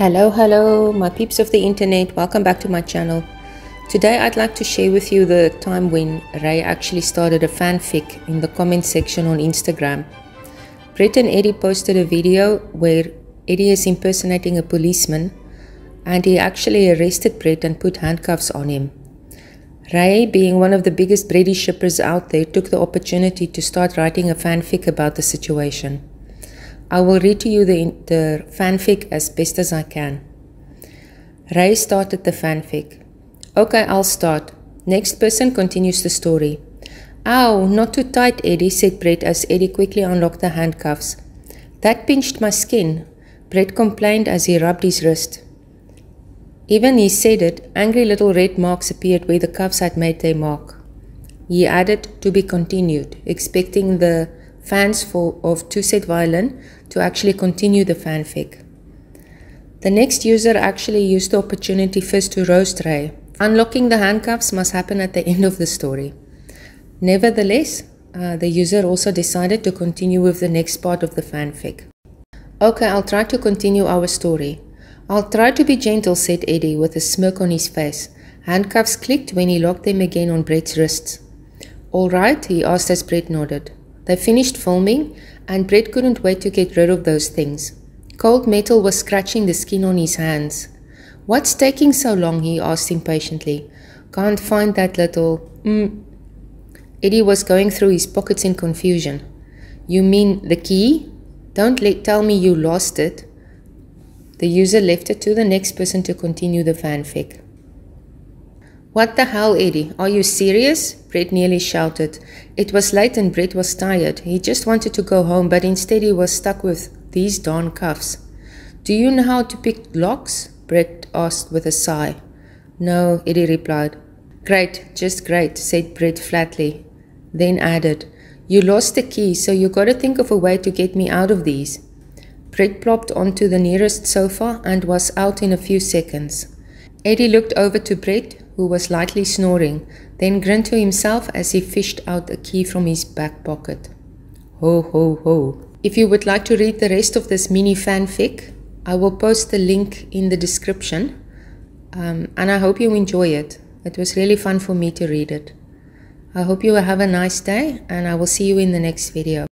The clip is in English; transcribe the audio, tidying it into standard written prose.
Hello, my peeps of the internet. Welcome back to my channel. Today I'd like to share with you the time when Ray actually started a fanfic in the comment section on Instagram. Brett and Eddie posted a video where Eddie is impersonating a policeman and he actually arrested Brett and put handcuffs on him. Ray, being one of the biggest Brady shippers out there, took the opportunity to start writing a fanfic about the situation. I will read to you the fanfic as best as I can. Ray started the fanfic. Okay, I'll start. Next person continues the story. Ow, not too tight, Eddie, said Brett as Eddie quickly unlocked the handcuffs. That pinched my skin, Brett complained as he rubbed his wrist. Even he said it, angry little red marks appeared where the cuffs had made their mark. He added, to be continued, expecting the fans of Two Set Violin to actually continue the fanfic. The next user actually used the opportunity first to roast Ray. Unlocking the handcuffs must happen at the end of the story. Nevertheless, the user also decided to continue with the next part of the fanfic. Okay, I'll try to continue our story. I'll try to be gentle, said Eddie with a smirk on his face. Handcuffs clicked when he locked them again on Brett's wrists. All right, he asked as Brett nodded. They finished filming, and Brett couldn't wait to get rid of those things. Cold metal was scratching the skin on his hands. What's taking so long? He asked impatiently. Can't find that little... Eddie was going through his pockets in confusion. You mean the key? Don't tell me you lost it. The user left it to the next person to continue the fanfic. What the hell, Eddie? Are you serious? Brett nearly shouted. It was late and Brett was tired. He just wanted to go home, but instead he was stuck with these darn cuffs. Do you know how to pick locks? Brett asked with a sigh. No, Eddie replied. Great, just great, said Brett flatly. Then added, you lost the key, so you gotta think of a way to get me out of these. Brett plopped onto the nearest sofa and was out in a few seconds. Eddie looked over to Brett, who was lightly snoring, then grinned to himself as he fished out a key from his back pocket. Ho, ho, ho. If you would like to read the rest of this mini fanfic, I will post the link in the description, and I hope you enjoy it. It was really fun for me to read it. I hope you will have a nice day, and I will see you in the next video.